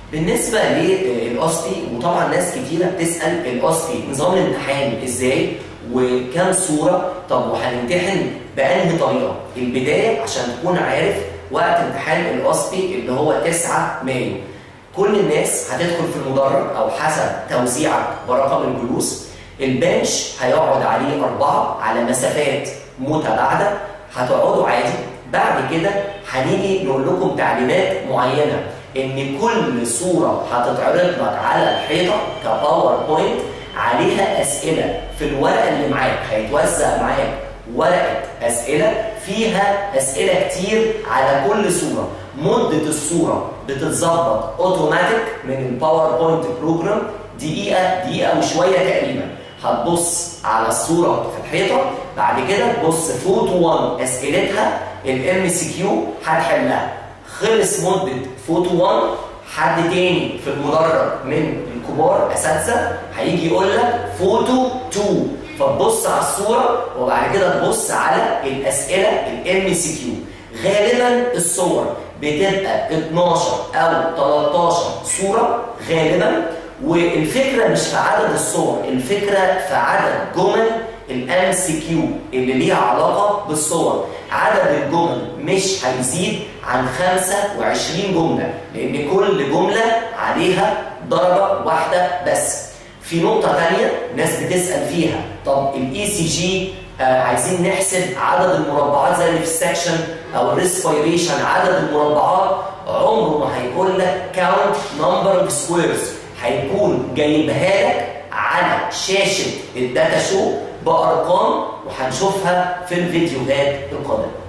بالنسبه للاوسبي، وطبعا ناس كتيره بتسال الاوسبي نظام الامتحان ازاي وكام صوره، طب وهنمتحن بانهي طريقه؟ البدايه عشان تكون عارف وقت امتحان الاوسبي اللي هو 9 مايو، كل الناس هتدخل في المدرج او حسب توزيعك برقم الجلوس. البنش هيقعد عليه 4 على مسافات متباعده، هتقعدوا عادي. بعد كده هنيجي نقول لكم تعليمات معينه، ان كل صوره هتتعرض لك على الحيطه كباوربوينت عليها اسئله في الورقه اللي معاك، هيتوزع معاك ورقه اسئله فيها اسئله كتير على كل صوره. مده الصوره بتتظبط اوتوماتيك من الباوربوينت بروجرام، دقيقه وشويه تقريبا. هتبص على الصوره في الحيطه، بعد كده تبص فوتو 1 اسئلتها الام سي كيو هتحلها. خلص مده فوتو 1، حد تاني في المدرج من الكبار اساتذه هيجي يقول لك فوتو 2، فتبص على الصوره وبعد كده تبص على الاسئله الام سي كيو. غالبا الصور بتبقى 12 او 13 صوره غالبا، والفكره مش في عدد الصور، الفكره في عدد جمل الام سي كيو اللي ليها علاقه بالصور. عدد الجمل مش هيزيد عن 25 جمله، لان كل جمله عليها درجه واحده بس. في نقطه ثانيه ناس بتسال فيها، طب الاي سي جي عايزين نحسب عدد المربعات زي اللي في السكشن، او الريسبيريشن عدد المربعات، عمره ما هيقول لك كاونت نمبر اوف سكويرز، هيكون جايبها لك على شاشه الداتا شو بارقام، وهنشوفها في الفيديوهات القادمه.